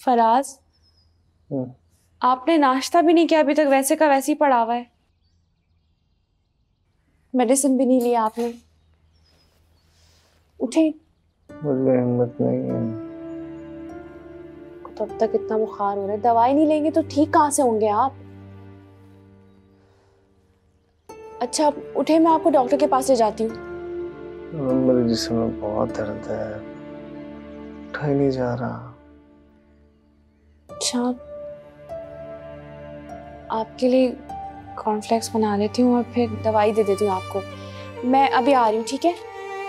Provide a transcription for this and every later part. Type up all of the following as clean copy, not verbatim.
फराज, आपने नाश्ता भी नहीं किया अभी तक, वैसे का वैसे ही पड़ा हुआ है। मेडिसिन भी नहीं लिया आपने। उठे। मुझे हिम्मत नहीं है। तो अब तक इतना बुखार हो रहा है, दवाई नहीं लेंगे तो ठीक कहाँ से होंगे आप? अच्छा उठे, मैं आपको डॉक्टर के पास ले जाती हूँ। मेरे जिस्म में बहुत दर्द है, उठा ही नहीं जा रहा। अच्छा, आपके लिए कॉर्नफ्लेक्स बना देती हूँ और फिर दवाई दे देती हूँ आपको। मैं अभी आ रही हूँ, ठीक है?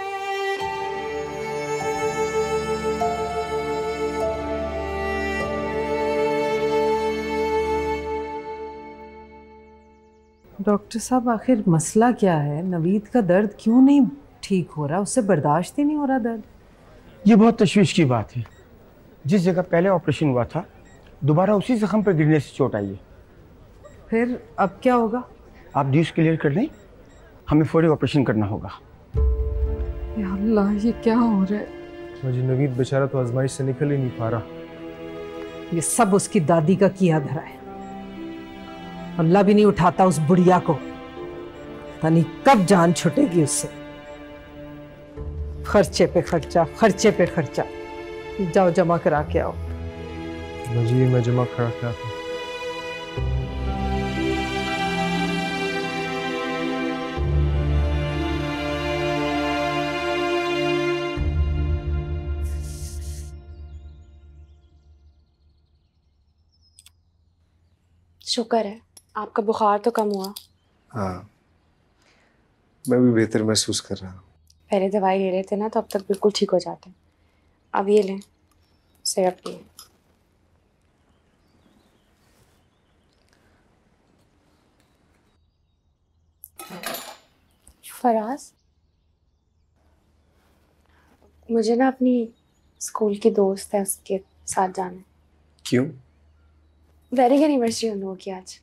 डॉक्टर साहब, आखिर मसला क्या है? नवीद का दर्द क्यों नहीं ठीक हो रहा? उससे बर्दाश्त ही नहीं हो रहा दर्द। ये बहुत तशवीश की बात है। जिस जगह पहले ऑपरेशन हुआ था दोबारा उसी जख्म पर गिरने से चोट आई है। फिर अब क्या होगा? आप ड्यूज क्लियर कर लें, हमें फौरी ऑपरेशन करना होगा। या अल्लाह, ये क्या हो रहा है? मुझे नवीद बेचारा तो आजमाइश से निकल ही नहीं पा रहा। ये सब उसकी दादी का किया धरा है। अल्लाह भी नहीं उठाता उस बुढ़िया को। पता नहीं कब जान छुटेगी उससे। खर्चे पे खर्चा, खर्चे पे खर्चा। जाओ जमा करा के आओ। मुझे मैं जमा करा के आता हूं। शुक्र है आपका बुखार तो कम हुआ। हाँ, मैं भी बेहतर महसूस कर रहा हूँ। पहले दवाई ले रहे थे ना तो अब तक बिल्कुल ठीक हो जाते। अब ये लें, सिरप पिए। फराज, मुझे ना अपनी स्कूल की दोस्त है उसके साथ जाना है। क्यों? वेडिंग एनिवर्सरी हम लोगों की आज।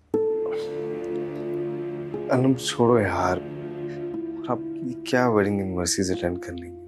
अनम छोड़ो यार, और आप क्या वेडिंग एनिवर्सरीज अटेंड कर लेंगे?